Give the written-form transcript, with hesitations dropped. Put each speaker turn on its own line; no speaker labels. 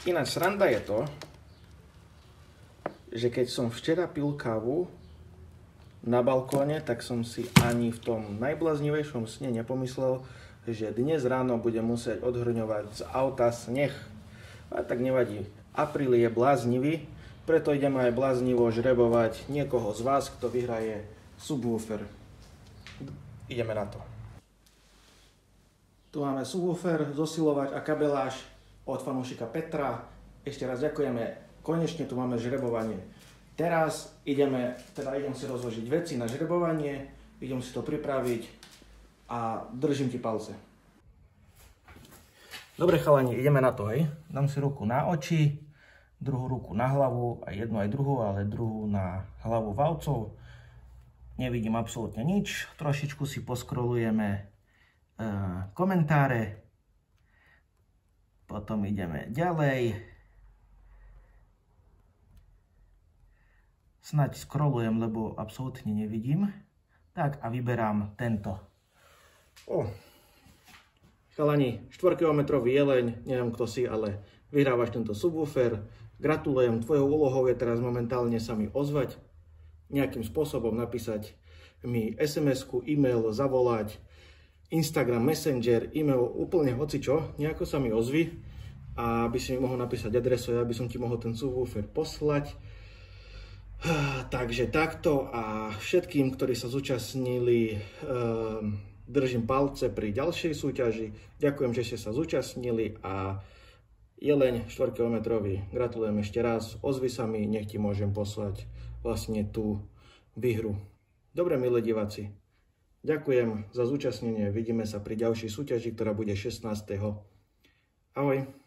Ináč sranda je to, že keď som včera pil kávu na balkóne, tak som si ani v tom najbláznivejšom sne nepomyslel, že dnes ráno budem musieť odhrňovať z auta sneh. A tak nevadí, apríl je bláznivý, preto ideme aj bláznivo žrebovať niekoho z vás, kto vyhraje subwoofer. Ideme na to. Tu máme subwoofer, zosilovač a kabeláž od fanúšika Petra. Ešte raz ďakujeme. Konečne tu máme žrebovanie. Teraz idem si rozložiť veci na žrebovanie, idem si to pripraviť a držím ti palce. Dobre chalani, ideme na to, hej. Dám si ruku na oči, druhú ruku na hlavu, aj jednu aj druhú, ale druhú na hlavu valcov. Nevidím absolútne nič, trošičku si poskrolujeme komentáre, potom ideme ďalej. Snaď scrollujem, lebo absolútne nevidím. Tak a vyberám tento. Chalani, 4-kilometrový jeleň, neviem kto si, ale vyhrávaš tento subwoofer. Gratulujem, tvojou úlohou je teraz momentálne sa mi ozvať, nejakým spôsobom napísať mi SMS-ku, e-mail, zavolať, Instagram, Messenger, e-mail, úplne hocičo, nejako sa mi ozvi a aby si mi mohol napísať adresu, aby som ti mohol ten subwoofer poslať. Takže takto a všetkým, ktorí sa zúčastnili, držím palce pri ďalšej súťaži. Ďakujem, že ste sa zúčastnili a jeleň 4-kilometrový, gratulujem ešte raz, ozvi sa mi, nech ti môžem poslať vlastne tú výhru. Dobre, milí diváci, ďakujem za zúčastnenie, vidíme sa pri ďalšej súťaži, ktorá bude 16. Ahoj.